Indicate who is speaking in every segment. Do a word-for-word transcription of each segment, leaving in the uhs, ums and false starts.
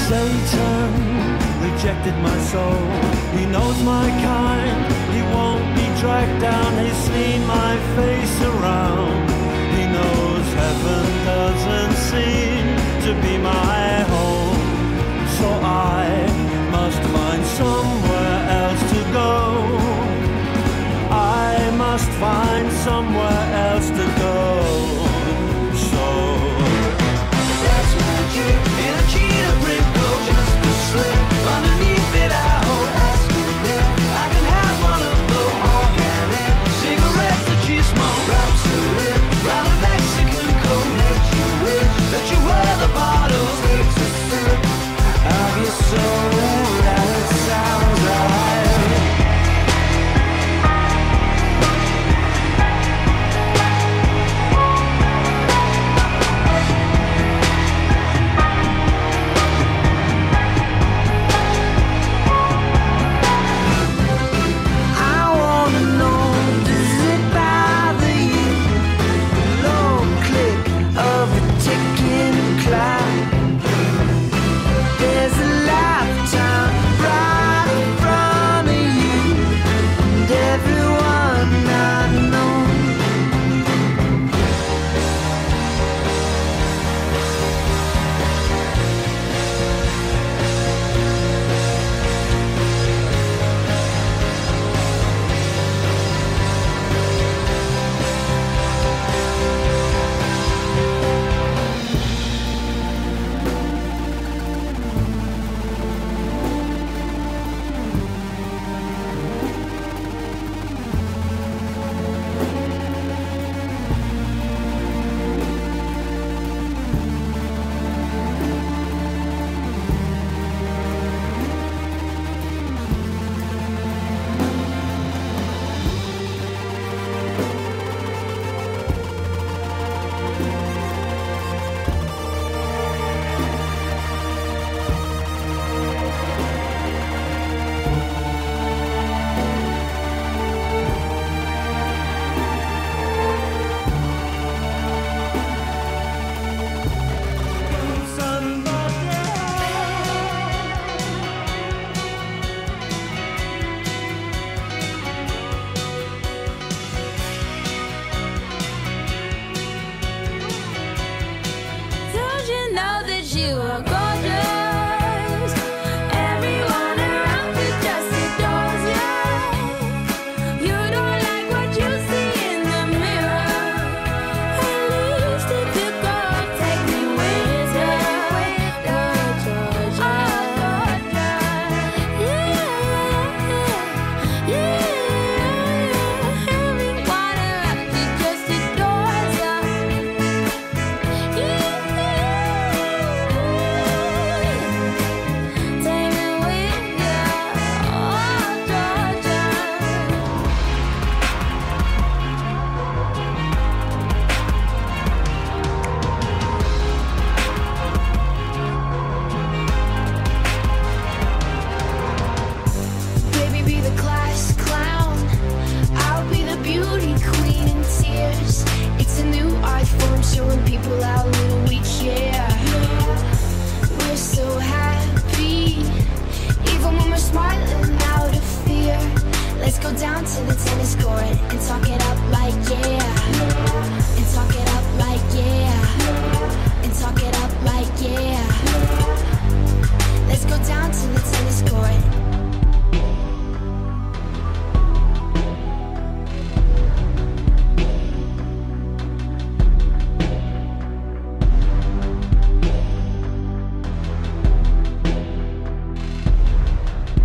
Speaker 1: Satan rejected my soul. He knows my kind, he won't be dragged down. He's seen my face around. He knows heaven doesn't seem to be my home. So I must find somewhere else to go. I must find somewhere else to go. So that's magic in a cheetah print coat, just a slip underneath it. I hope that's good. I can have one of those organic cigarettes that you smoke. Wraps a lip round a Mexican coat. Make you wish that you were the bottles. Takes a sip of your soul, and it sounds right.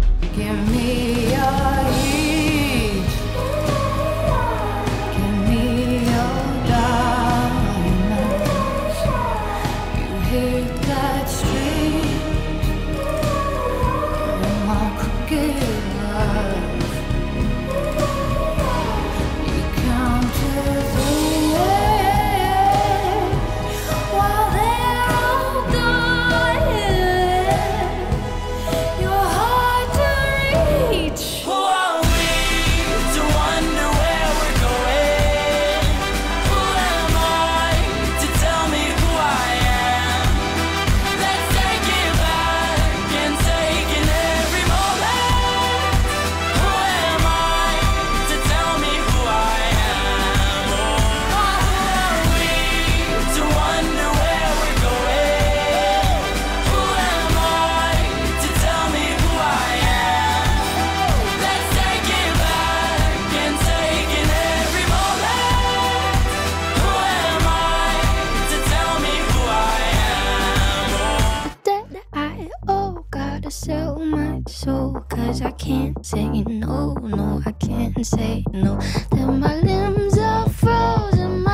Speaker 2: Give me your heat. Give me sell my soul, cause I can't say no, no, I can't say no. Then my limbs are frozen, my